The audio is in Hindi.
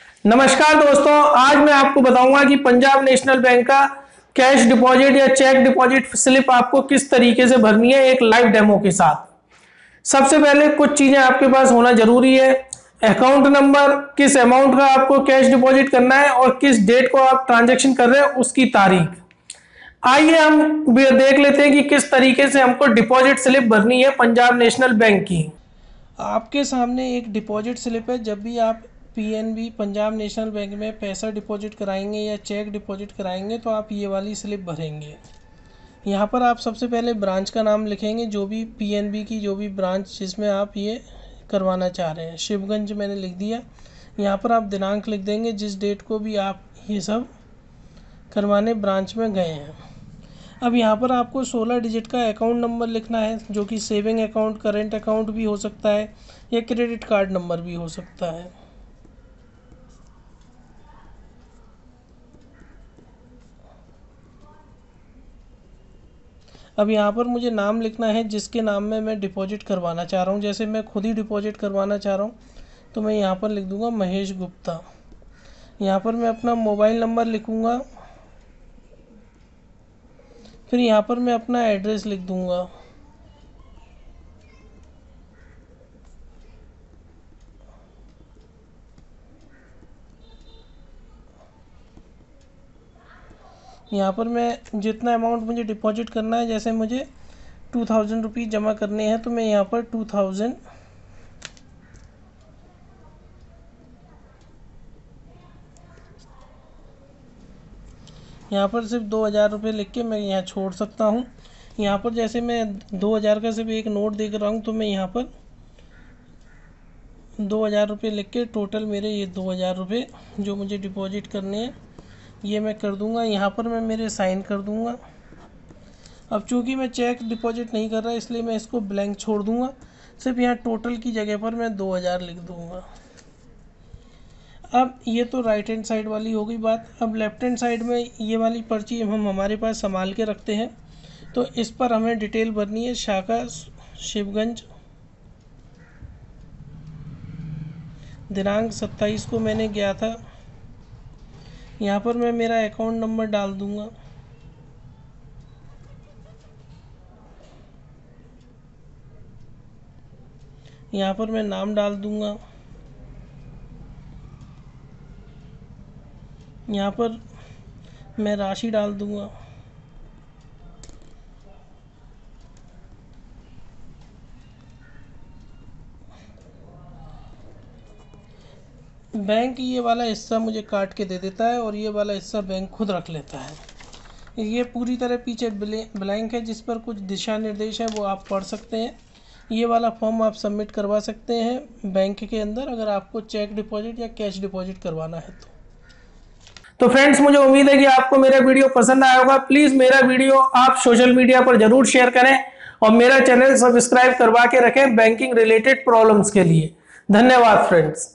नमस्कार दोस्तों, आज मैं आपको बताऊंगा कि पंजाब नेशनल बैंक का कैश डिपॉजिट या चेक डिपॉजिट स्लिप आपको किस तरीके से भरनी है एक लाइव डेमो के साथ। सबसे पहले कुछ चीजें आपके पास होना जरूरी है। अकाउंट नंबर, किस अमाउंट का आपको कैश डिपॉजिट करना है और किस डेट को आप ट्रांजैक्शन कर रहे हैं उसकी तारीख। आइए हम देख लेते हैं कि किस तरीके से हमको डिपॉजिट स्लिप भरनी है पंजाब नेशनल बैंक की। आपके सामने एक डिपॉजिट स्लिप है। जब भी आप पीएनबी पंजाब नेशनल बैंक में पैसा डिपॉजिट कराएंगे या चेक डिपॉजिट कराएंगे तो आप ये वाली स्लिप भरेंगे। यहाँ पर आप सबसे पहले ब्रांच का नाम लिखेंगे, जो भी पीएनबी की जो भी ब्रांच जिसमें आप ये करवाना चाह रहे हैं। शिवगंज मैंने लिख दिया। यहाँ पर आप दिनांक लिख देंगे जिस डेट को भी आप ये सब करवाने ब्रांच में गए हैं। अब यहाँ पर आपको 16 डिजिट का अकाउंट नंबर लिखना है, जो कि सेविंग अकाउंट, करेंट अकाउंट भी हो सकता है या क्रेडिट कार्ड नंबर भी हो सकता है। अब यहाँ पर मुझे नाम लिखना है जिसके नाम में मैं डिपॉजिट करवाना चाह रहा हूँ। जैसे मैं खुद ही डिपॉजिट करवाना चाह रहा हूँ तो मैं यहाँ पर लिख दूँगा महेश गुप्ता। यहाँ पर मैं अपना मोबाइल नंबर लिखूँगा, फिर यहाँ पर मैं अपना एड्रेस लिख दूँगा। यहाँ पर मैं जितना अमाउंट मुझे डिपॉजिट करना है, जैसे मुझे 2000 रुपीज़ जमा करने हैं तो मैं यहाँ पर 2000 यहाँ पर सिर्फ 2000 रुपये लिख के मैं यहाँ छोड़ सकता हूँ। यहाँ पर जैसे मैं 2000 का सिर्फ एक नोट देख रहा हूँ तो मैं यहाँ पर 2000 रुपये लिख के टोटल मेरे ये 2000 रुपये जो मुझे डिपॉजिट करने हैं ये मैं कर दूँगा। यहाँ पर मैं मेरे साइन कर दूँगा। अब चूँकि मैं चेक डिपॉजिट नहीं कर रहा इसलिए मैं इसको ब्लैंक छोड़ दूँगा। सिर्फ यहाँ टोटल की जगह पर मैं 2000 लिख दूँगा। अब ये तो राइट हैंड साइड वाली हो गई बात। अब लेफ्ट हैंड साइड में ये वाली पर्ची हम हमारे पास संभाल के रखते हैं, तो इस पर हमें डिटेल भरनी है। शाखा शिवगंज, दिनांक 27 को मैंने गया था। यहाँ पर मैं मेरा अकाउंट नंबर डाल दूँगा। यहाँ पर मैं नाम डाल दूँगा। यहाँ पर मैं राशि डाल दूँगा। बैंक ये वाला हिस्सा मुझे काट के दे देता है और ये वाला हिस्सा बैंक खुद रख लेता है। ये पूरी तरह पीछे ब्लैंक है, जिस पर कुछ दिशा निर्देश है वो आप पढ़ सकते हैं। ये वाला फॉर्म आप सबमिट करवा सकते हैं बैंक के अंदर, अगर आपको चेक डिपॉजिट या कैश डिपॉजिट करवाना है तो फ्रेंड्स, मुझे उम्मीद है कि आपको मेरा वीडियो पसंद आया होगा। प्लीज मेरा वीडियो आप सोशल मीडिया पर जरूर शेयर करें और मेरा चैनल सब्सक्राइब करवा के रखें बैंकिंग रिलेटेड प्रॉब्लम्स के लिए। धन्यवाद फ्रेंड्स।